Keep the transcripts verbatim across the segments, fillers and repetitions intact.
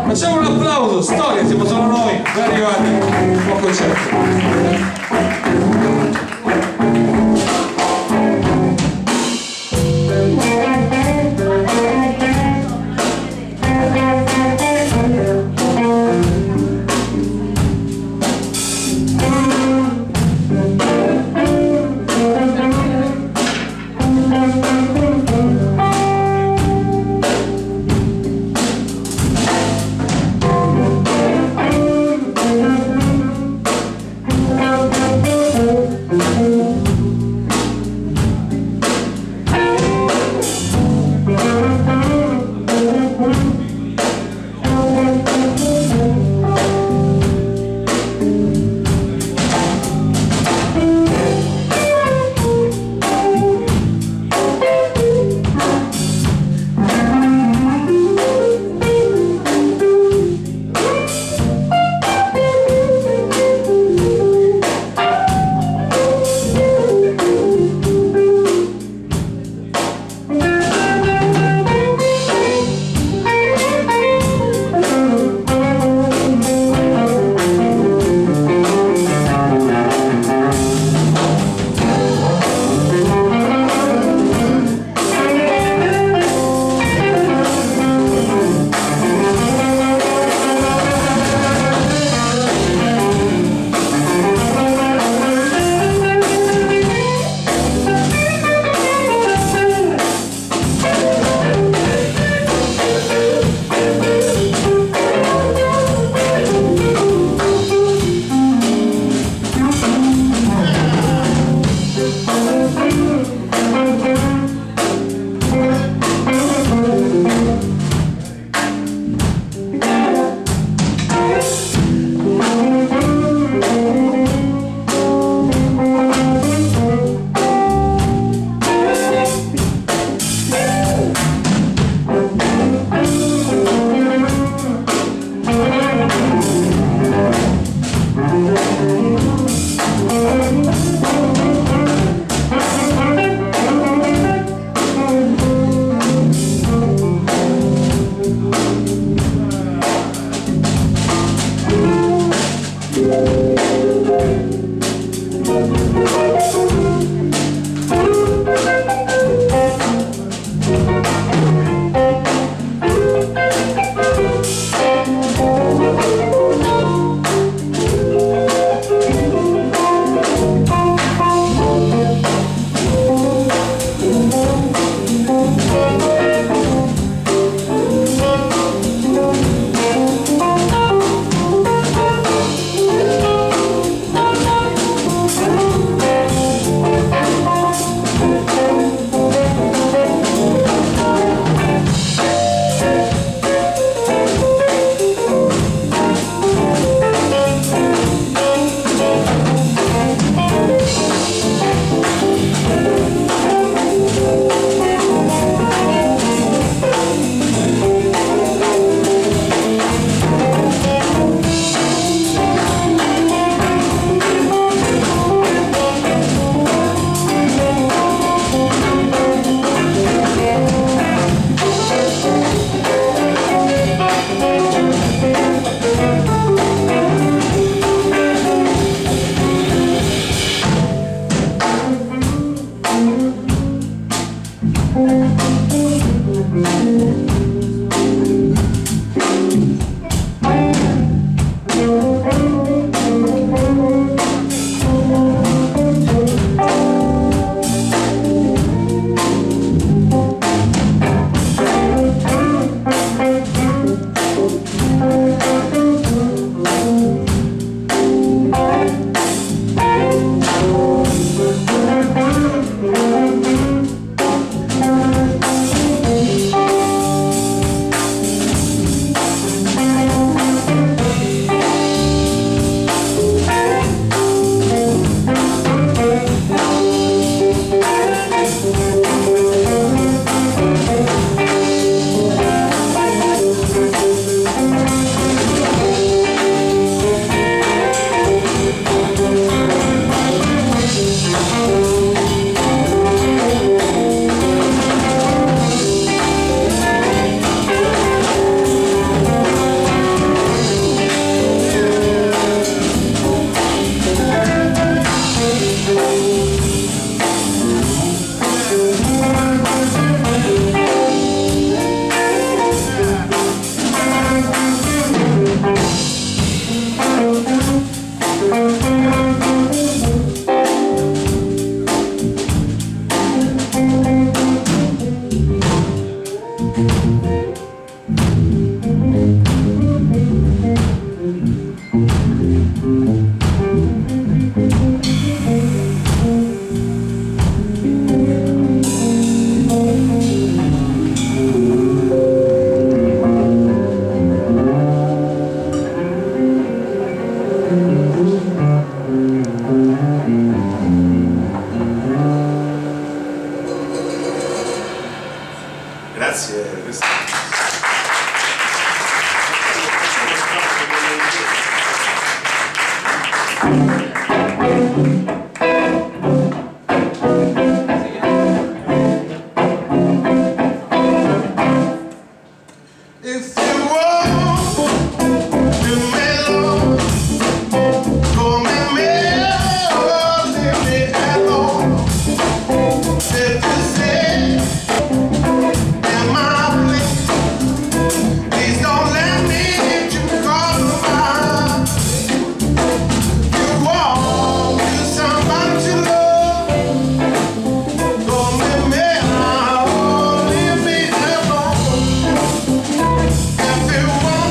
Facciamo un applauso, storia, siamo solo noi, ben arrivati, buon concerto. Thank you. If you want to mellow, come and mellow, leave me alone. If you say, am I please, please don't let me hit you cause of mine. You want to somebody to love, come and mellow, leave me alone. If you want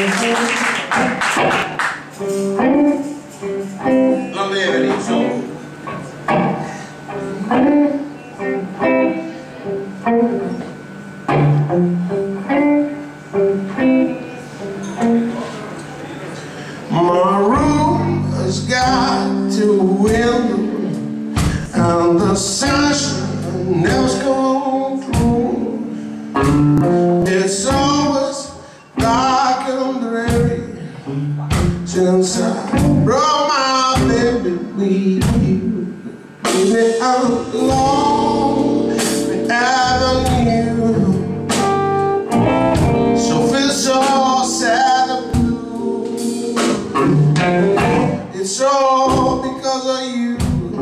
Lonely Avenue, so. My room has got two windows and the sunshine never comes through. It's always dark and dreary since I brought my baby with you. Baby, I'm alone the avenue, so feel so sad and blue. It's all because of you.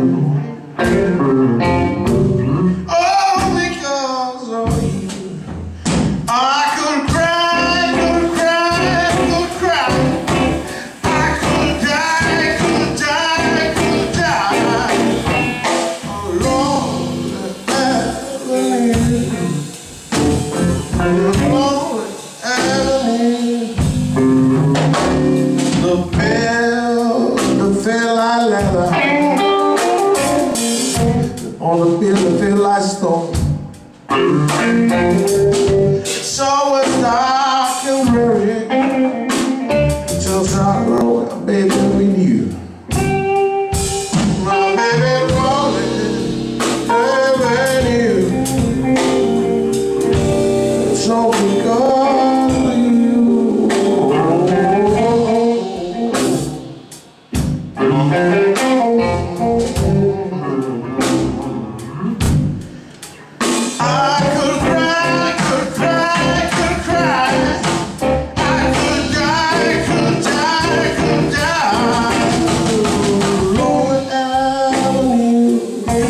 Oh, because of you. I could cry, could cry, could cry. I could die, could die, could die. Along the avenue, along the avenue. The bell, the feel like leather. On the bill, the feel like stone. It's always dark and dreary till I grow, baby, with you. My baby, rolling avenue. It's all because of you. I could cry, could cry, could cry. I could die, could die, could die. Lonely Avenue.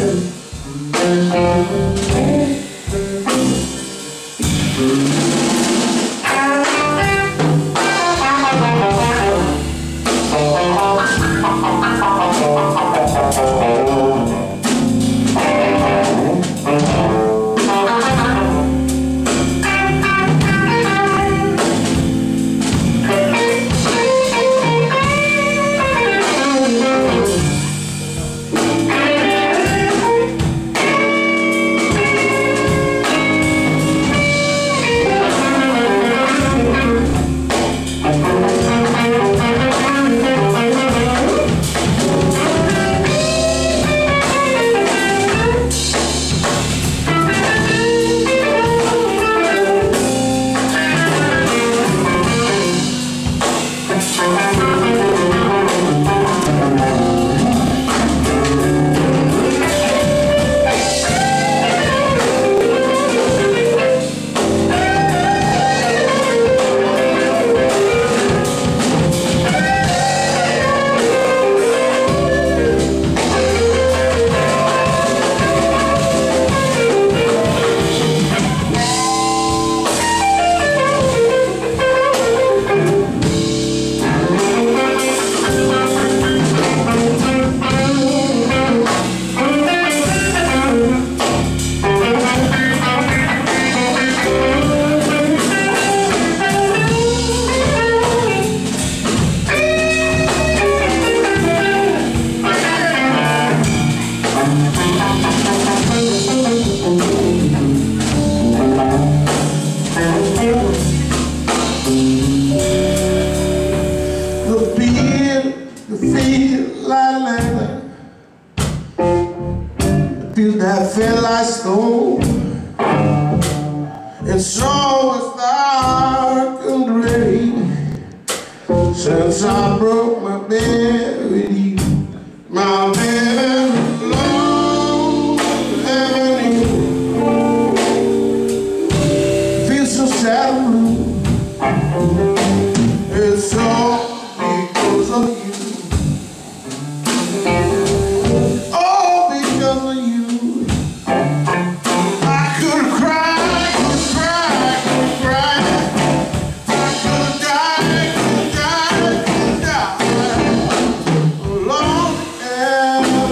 The beat, the feel like leather. The feel that feel like stone. It's always dark and dreary since I broke my bed with you. My baby, long avenue. Feel so sad and blue. It's all because of you. All because of you. I could cry, could cry, could cry. I could die, could die, could die. Long and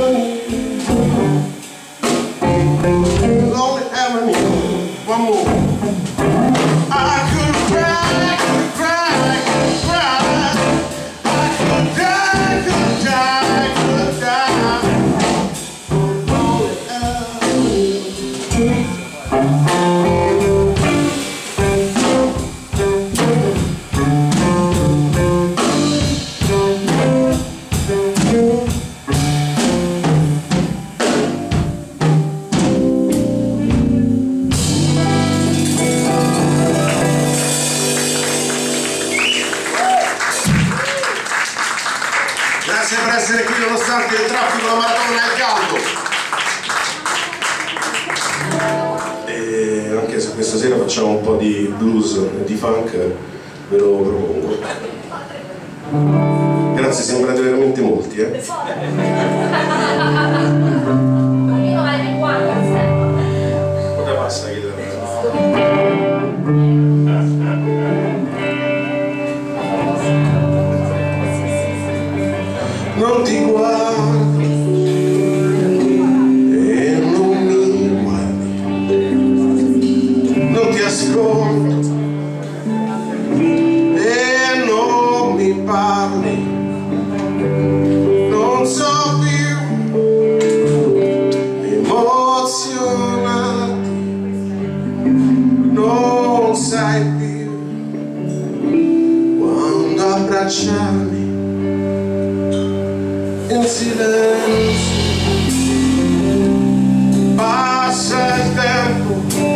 Grazie per essere qui nonostante il traffico, la maratona e il caldo. E anche se questa sera facciamo un po' di blues e di funk, ve lo propongo. Grazie, sembrate veramente molti, eh? Ora passa la chitarra. Non ti guardo e non mi guardi, non ti ascolto e non mi parli, non so più emozionarti, non sai più quando abbracciarmi in silenzio. Passa il tempo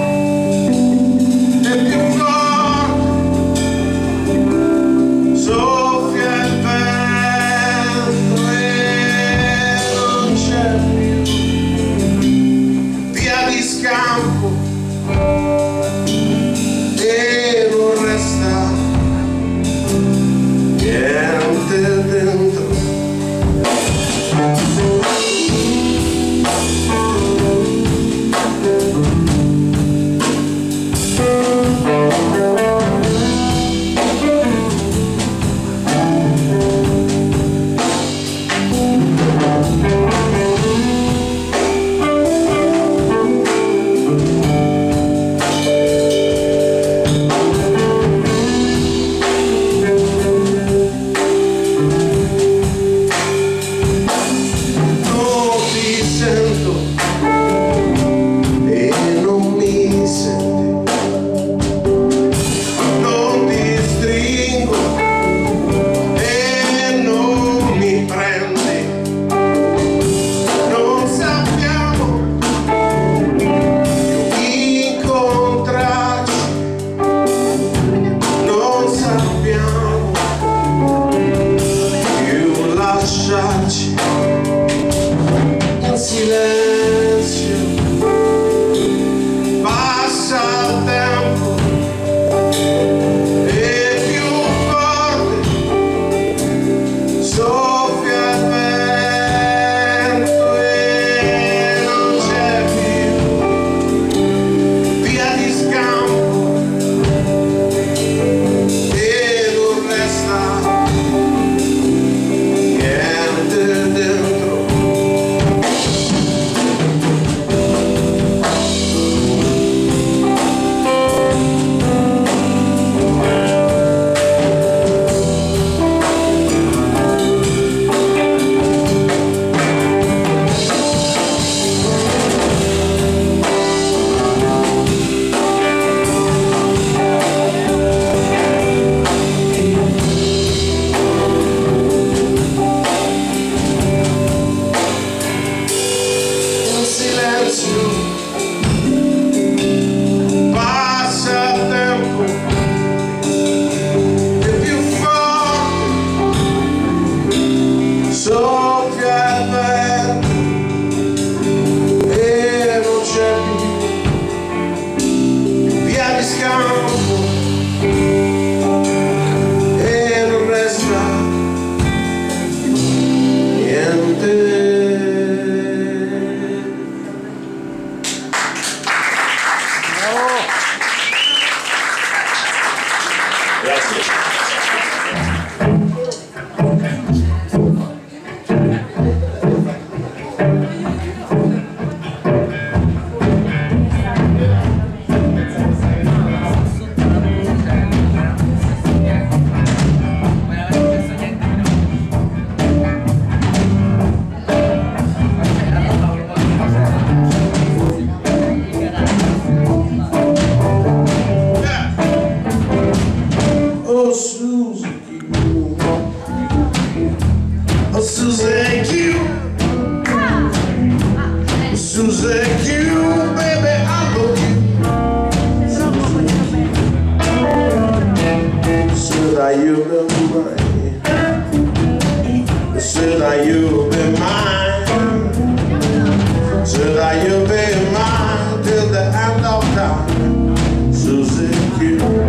e più forte soffia il vento e non c'è più via di scampo e non resta niente dentro. In silenzio passa il tempo e più forte soffia il vento e non c'è più via di scampo e non resta Said that you'll be mine. Said that you'll be mine till the end of time. Susie Q,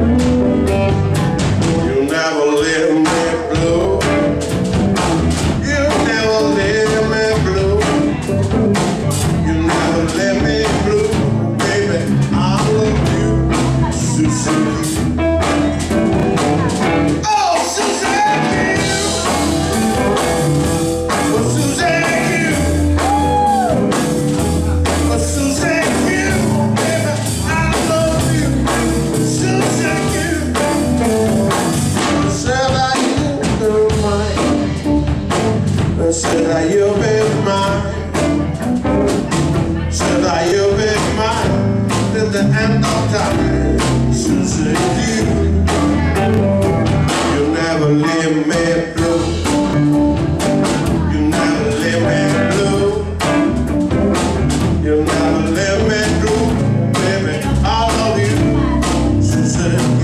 you never leave me blue. You never leave me blue. You never leave me blue, baby. I love you, Susie Q. Said that you'll be mine. Said that you'll be mine till the end of time. Susie Q, you never leave me blue. You never leave me blue. You never leave me blue, baby. I love you, Susie Q.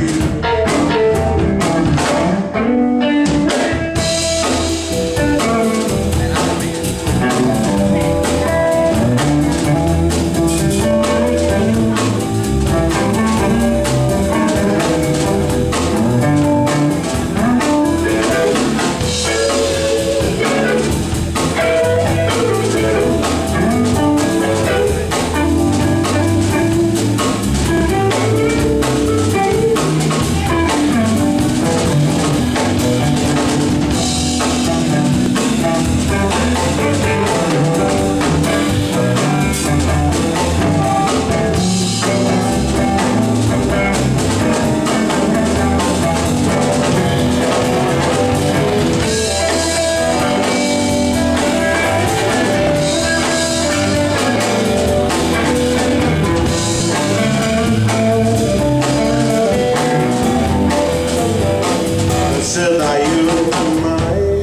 Said that you'll be mine.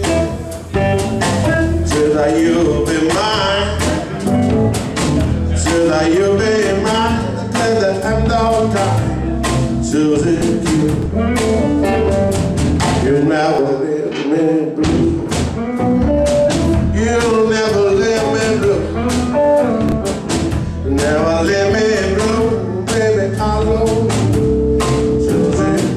Said that you'll be mine. Said that you'll be mine till the end of time. Susie Q, you never leave me blue. You'll never leave me blue. Never leave me blue, baby. I love you, Susie Q.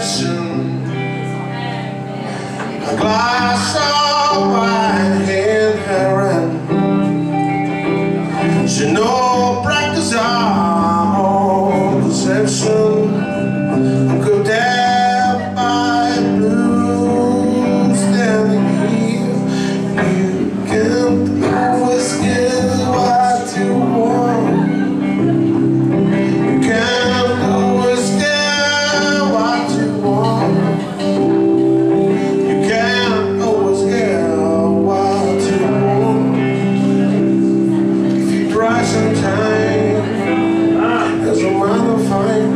deception. A glass of wine in her hand. She no practice all deception. I'm good down by blue standing here. You can't always get what you want. You can't always get what you want. You can't always get what you want. If you try sometime, there's a matter of fine.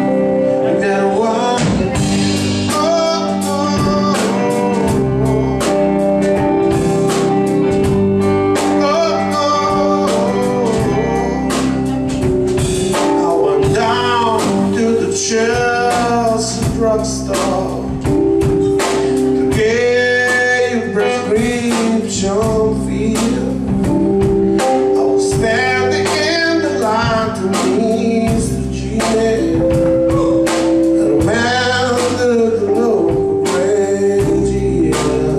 Chelsea drugstore to get your prescription filled. I was standing in the line to meet the G M, and a man looked low crazy.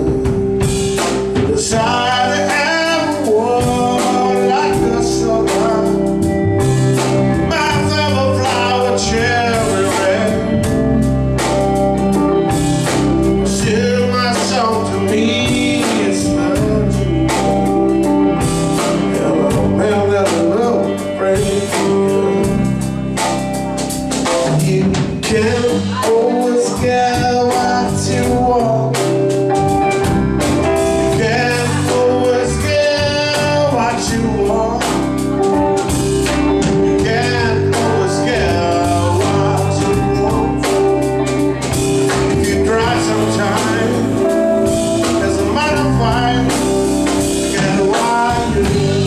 Decided to have a war like a soldier. Mouth of a flower chair. You can't always get what you want. You can't always get what you want. You can't always get what you want. If you try sometime, there's a matter of fire. Get what you need.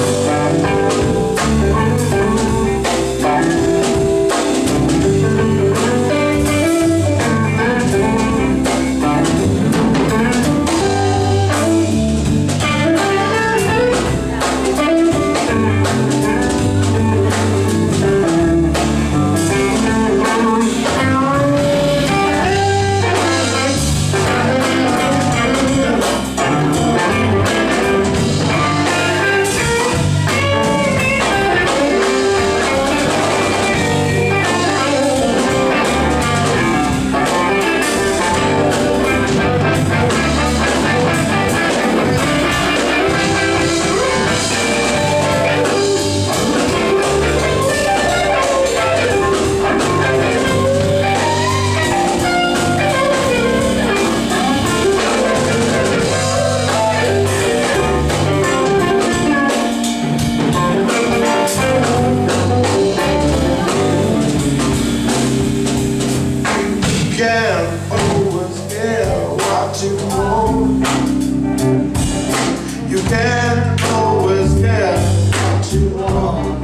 You can't always get what you want.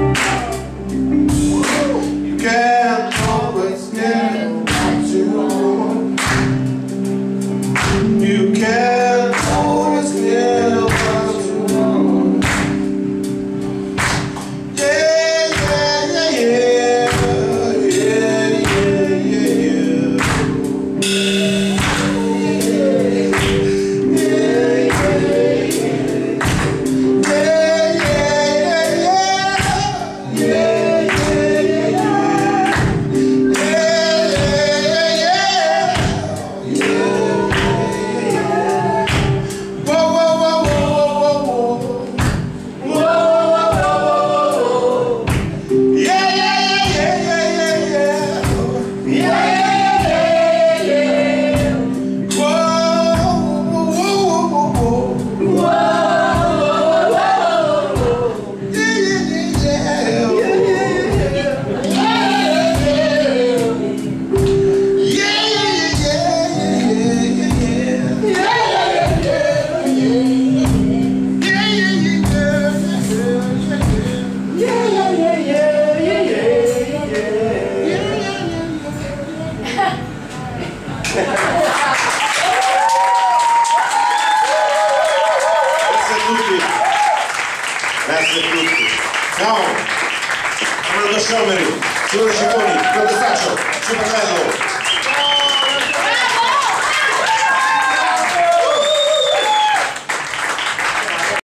You can't always get what you want. You can't always get what you want. Yeah, yeah, yeah, yeah, yeah, yeah, yeah. Grazie a tutti. Ciao. Armando Sciomeri, Silvio Cicconi, Claudio Saccio, Super Bello.